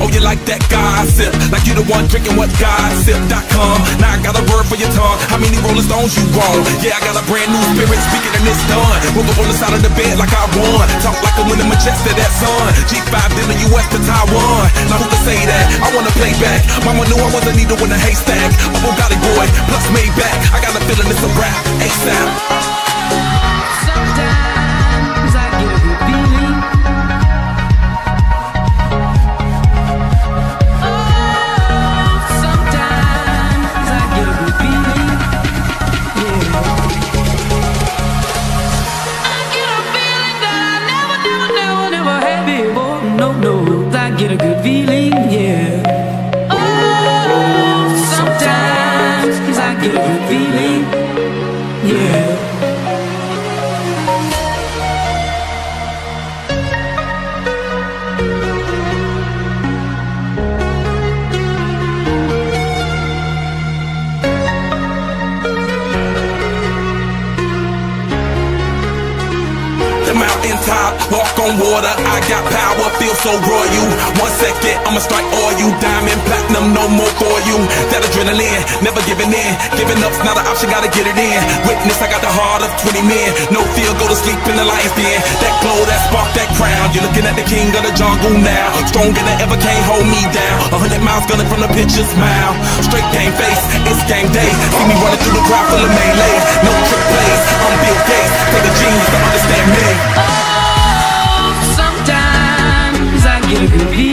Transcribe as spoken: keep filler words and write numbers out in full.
Oh, you like that gossip, like you the one drinking what gossip dot com. Now I got a word for your tongue. How many Rolling Stones you want? Yeah, I got a brand new spirit speaking and it's done. Woke up on the side of the bed like I won. Talk like a winning majestic, that son. G five in the U S to Taiwan. Now who can say that? I wanna play back. Mama knew I was a needle in a haystack. A Bugatti boy, plus Maybach. I got a feeling it's a rap, ASAP. Get a good feeling, yeah. Oh, sometimes I get a good feeling, yeah. Mountaintop, walk on water, I got power, feel so royal. One second, I'ma strike all you. Diamond, platinum, no more for you. That adrenaline, never giving in. Giving up's not an option, gotta get it in. Witness, I got the heart of twenty men. No fear, go to sleep in the lion's den. That glow, that spark, that crown. You're looking at the king of the jungle now. Stronger than ever, can't hold me down. A hundred miles gunning from the pitcher's smile. Straight game face, it's game day. See me running through the crowd full of melee. No trick plays, I'm Bill Gates. Take a genius to understand me. Oh, sometimes I get a good feeling.